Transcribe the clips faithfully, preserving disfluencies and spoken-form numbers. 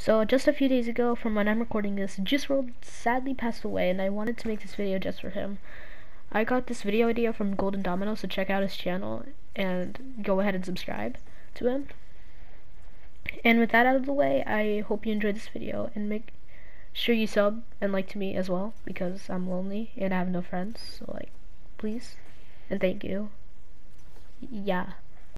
So just a few days ago from when I'm recording this, Juice world sadly passed away, and I wanted to make this video just for him. I got this video idea from Golden Domino, so check out his channel and go ahead and subscribe to him. And with that out of the way, I hope you enjoyed this video, and make sure you sub and like to me as well, because I'm lonely and I have no friends, so like, please and thank you. Yeah.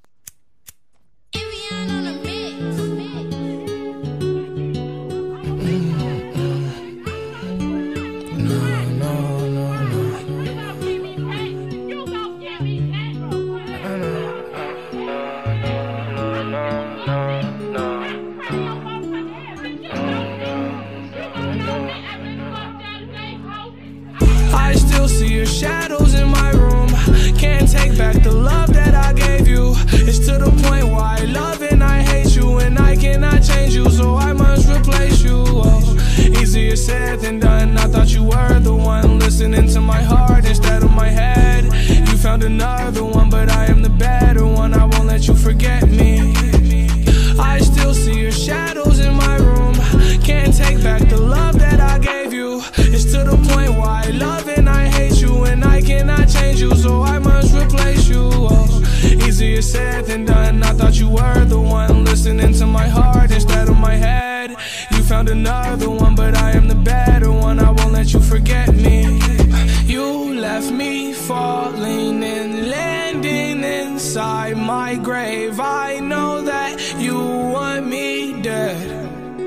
I still see your shadows in my room. Can't take back the love that I gave you. It's to the point where I love and I hate you, and I cannot change you, so I must replace you. Oh, easier said than done. I thought you were the one listening to my heart instead of my head. You found another one, but I am the better one. I won't let you forget me. I still see your shadows in my room. Can't take back the love that I gave you. It's to the point where I love and I hate you, and I cannot change you, so I must replace you. Oh, easier said than done. I thought you were the one listening to my heart instead of my head. You found another one, but I am the better one. I won't let you forget me. You left me falling and landing inside my grave. I know that you want me dead.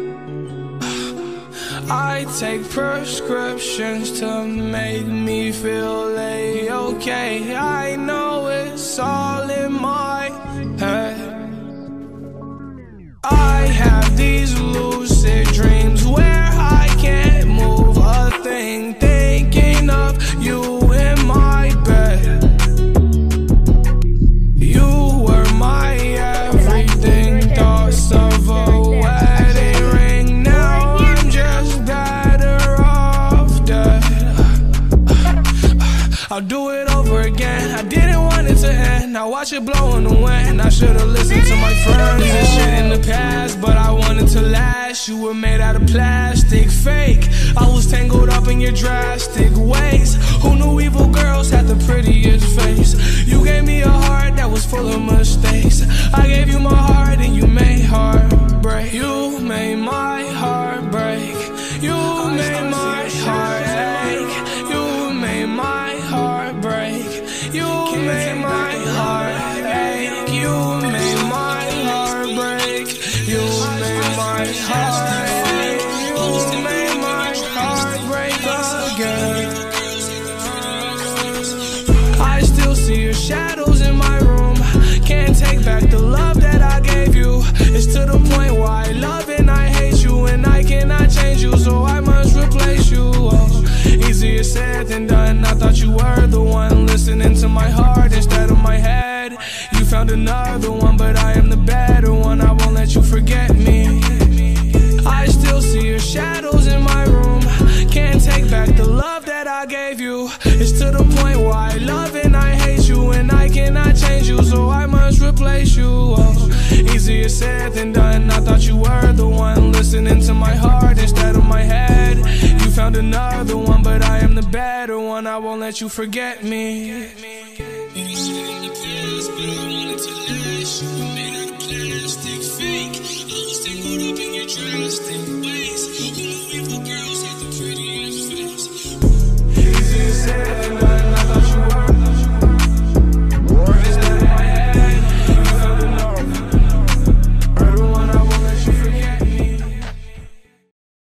I take prescriptions to make me feel A-okay. I know it's all in my head. I have these lucid dreams where I can't move a thing, thinking of you in my bed. You were my everything, thoughts of a wedding ring. Now I'm just better off dead. I'll do it over again. I didn't want it to end. Now watch it blow in the wind. I should've listened to my friends. This shit in the past, but I wanted to last. You were made out of plastic, fake. I was tangled up in your drastic ways. Who knew evil girls had the prettiest face? You gave me a heart that was full of mistakes. I gave you my heart and you made heartbreak. You made my heart break. You made my heart ache. You made my heart break. You made my heart ache. You made my heart break. You made my heart ache. You made my heart break again. I still see your shadows in my room. Can't take back the love that I gave you. It's to the point where I love and I hate you, and I cannot change you, so I must replace you. Oh, easier said than done. I thought you were the one listening to my heart instead of my head. You found another one, but I am the better one. I won't let you forget me. I still see your shadows in my room. Can't take back the love that I gave you. It's to the point where I love and I hate you, and I cannot change you, so I must replace you. Oh, easier said than done. I thought you were the one listening to my heart instead of my head. You found another one, but I am the better one. I won't let you forget me. Made out of plastic, fake. I was tangled up in your drastic way.